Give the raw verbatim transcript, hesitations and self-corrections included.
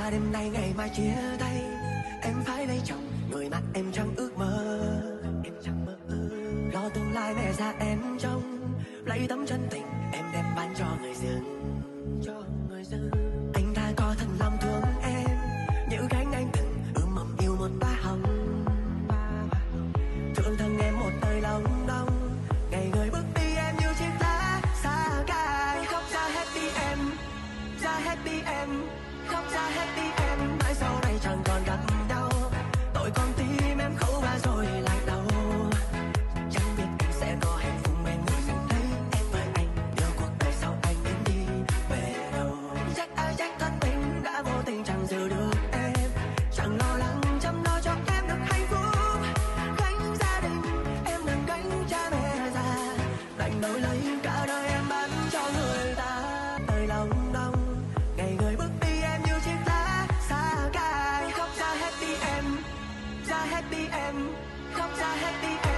ra đêm nay ngày mai chia tay. Em phải lấy chồng, người mà em chẳng ước mơ. Em chẳng mơ ước. Lo tương lai mẹ già em trông, lấy tấm chân tình em đem bán cho người dưng. Cho người dưng. Anh ta có thật lòng thương em, những cánh anh từng ươm mầm yêu một đóa hồng. Thương thằng em một đời lòng đông, ngày người bước đi em như chiếc lá xa cài. Khóc ra hết đi em, ra hết đi em, khóc ra hết đi em. Mãi sau này chẳng còn gặp nhau, tội con tim em khâu và rồi lại đau. Chẳng biết em sẽ có hạnh phúc bên người dành thấy em với anh, đưa cuộc đời sau anh đến đi về đâu. Trách ai trách thân mình đã vô tình chẳng giữ được em, chẳng lo lắng chăm lo cho em được hạnh phúc. Gánh gia đình em đừng gánh cha mẹ già, đành đổi lấy cả đời em bán cho người ta. Đời lòng đông, ngày người bước đi em như chiếc lá xa cài. Khóc ra hết đi em, ra hết đi em, khóc ra hết đi em.